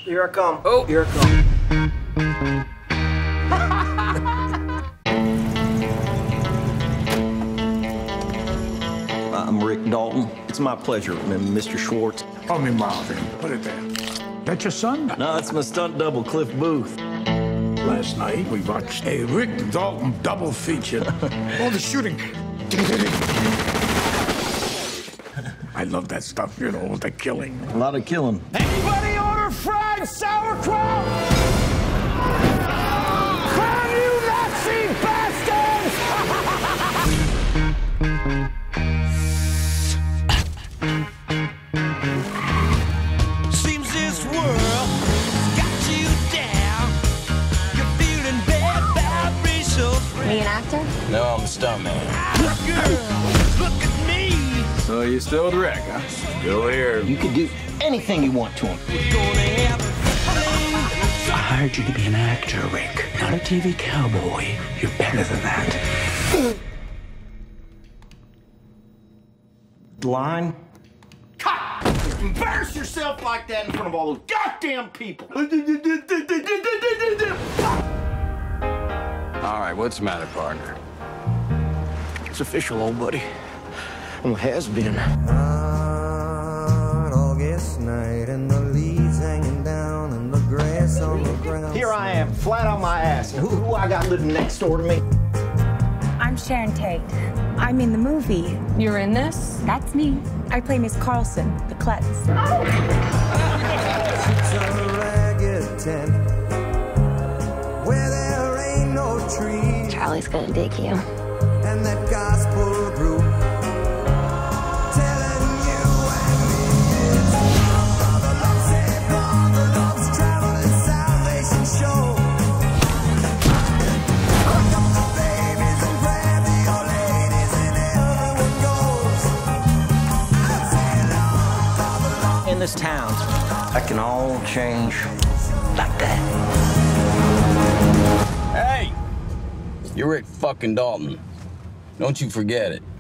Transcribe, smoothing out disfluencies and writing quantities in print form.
Here I come. Oh. Here I come. I'm Rick Dalton. It's my pleasure, Mr. Schwartz. Call me Marvin. Put it there. That your son? No, it's my stunt double, Cliff Booth. Last night, we watched a Rick Dalton double feature. All the shooting. I love that stuff, you know, the killing. A lot of killing. Anybody order fried sauerkraut? Crown you Nazi bastards! Seems this world got you down. You're feeling bad vibrations. Are you an actor? No, I'm a stuntman. Girl, look at me. So you still with Rick, huh? Still here. You can do anything you want to him. We're gonna have a flame. I hired you to be an actor, Rick, not a TV cowboy. You're better than that. Line? Embarrass yourself like that in front of all those goddamn people. All right, what's the matter, partner? It's official, old buddy. Well, it has been. August night and the leaves hanging down and the grass on the ground. Here I am, flat on my ass. And who I got living next door to me? I'm Sharon Tate. I'm in the movie. You're in this? That's me. I play Miss Carlson, the klutz. It's a ragged tent where there ain't no trees. Charlie's gonna dig you. And that gospel group telling you and me it's Father Love said Father Love's traveling salvation show. Hook up the babies and grab the old ladies and everyone goes. I say love, Father Love. In this town, that can all change like that. Hey! You're Rick fucking Dalton. Don't you forget it.